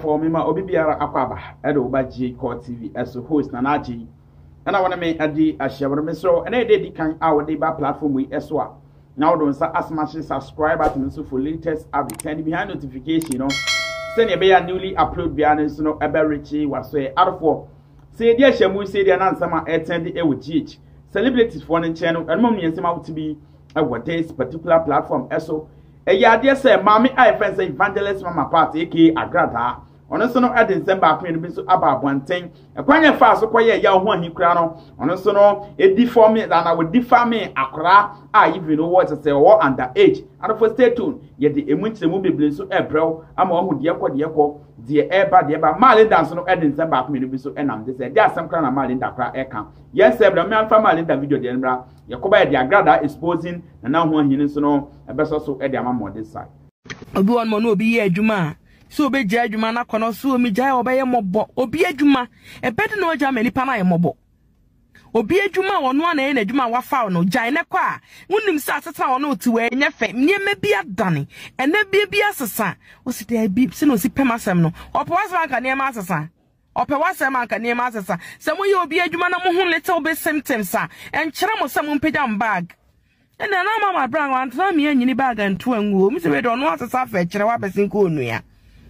for me, my Obibiara Aquaba, Edo Baji Court TV, as a host, Nanaji. And I want to make a D as Shabra and I did can our deba platform with Eswa. Now don't as much as subscribe button for latest update behind notification, you know. Send a bear newly upload behind so no ever richie was say out of four. Say dear Shamu say the answer my attend the with GH. Celebrities for the channel and mommy and some out to be what this particular platform ESO. A year dear say, Mammy, I fancy evangelist mama party, aka Agradaa. On a son of December, I so about one thing. A quite fast, so quite a young one he crown. On a son of it deform me, and I would defame me, Accra. I even know what to say, or underage. And for stay tuned, yet the image the movie bliss so April, I'm all who dear Eba, Marlin dance no December, I so and I'm this. There are some kind of Marlin that cry air Yes, sir, the man from Marlin that video, the Embra, Yakoba, the Agradaa exposing, and now one he knows no, a best also at the amount on this side. Obuan mono be a Juma. So be judgment na kono so mi jai obeye mobo obi adwuma e bede no agya mani pa na ye mobo obi adwuma wono na ye na adwuma wafa no jai ne kwa wonim sa asesa wono ti we nya fe niema bi adane ena bi asesa o si de bi se no si pemasem no opo wasem ka niema asesa opo wasem ka niema asesa se mo ye obi adwuma na mo hu little bit symptoms a enkyere mo se mo mpejam bag ena na mama brand wan tra mi anyini bag anto anwo mi se we do no asesa fa kyere wa besin ko onua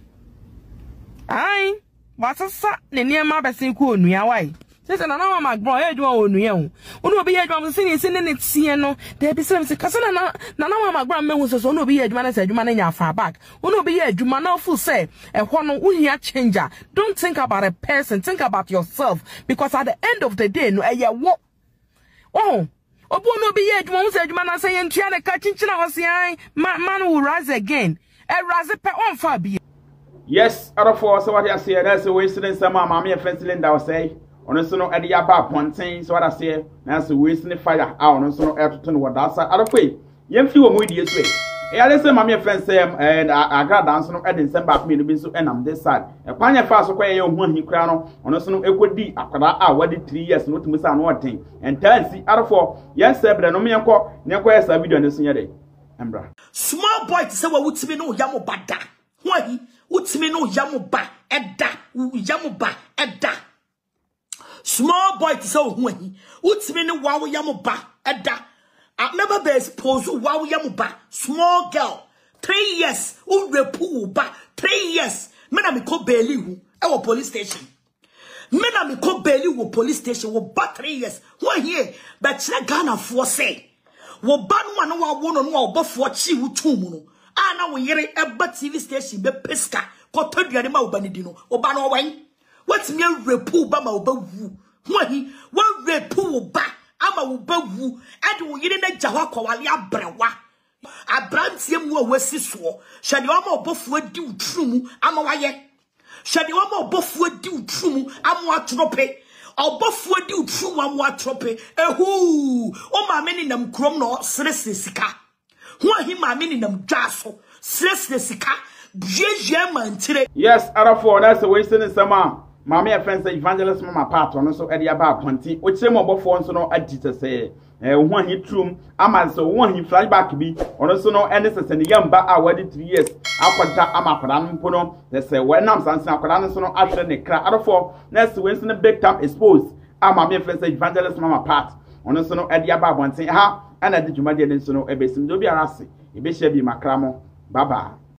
ai wasasa ne niema besin ko onua wai sese na mama bro e dwo onua hu onu obi ye dwo se ne tie no de bi se kase na mama bro me hu so onu obi ye dwuma na se dwuma na nya fa back onu obi ye dwuma na full say ehwo no uhia changer. Don't think about a person, think about yourself, because at the end of the day no eye wo oh obo no obi ye dwuma hu se dwuma na se ye ntua ne ka chinchina ho se ai man will rise again e rise pe on fa bi. Yes, out of four, so what I say, that's a wasting some mammy and fencing that say. On a son of Eddie Abba Pontain, so what I say, that's a wasting fire out on so after what that's out of way. Young few more years way. I listen, mammy and fence and I got dancing on Eddie send back me to be so and I'm this side. A pioneer fast away young one he crown on a son of equity. I waited 3 years not to miss on one thing. And tell see out of four, yes, sir, but I know me and call, never a video on the senior day. Ambra. Small boy to say what would be no yamo bada. Why? Utimi no yamuba edda. Small boy to say Hw Hoahi. Utimi no wow yamuba edda. I never be exposed wow yamuba. Small girl, 3 years. Repu ba 3 years. Mena mi ko beli hu. Ewo police station. Mena mi ko beli hu police station. Wo ba 3 years. Hw Hoahi. But chile Ghana for say. Wo ba no wana wa wono no wa Obofour chi wu tumu no. Ana we yere eba TV station be pesca ko toduane ma oba ne di no oba no wan watimi repu ba ma oba wu Hw Hoahi wa repu oba ama oba wu ade wo yere na gya hwa kwale abrewa abrantie mu a wasi so hwede o ma Obofour di utrumu ama waye hwede o ma Obofour di utrumu ama atrope Obofour di utrumu ama atrope ehu o ma meni nam krom no sresre sika Hw Hoahi ma meni nam dwaso sresre sika yes, out of four, that's the wasting in summer. Mammy, a friend, evangelist, mama, part on so at the about 20, which some Obofour so no editor say, one he true, Ama so one he fly back be, on also no innocence and the young ba I waited 3 years. Aquata Amaparan Pono, they say, when I'm San Aquaran so no after the crack out of four, next to Winston a big time exposed. Mammy, a friend, evangelist, mama, part on also no at the about 1 say, ha, and I did you my dear so no a basin, do be a rassy, a bishop be macramo, baba.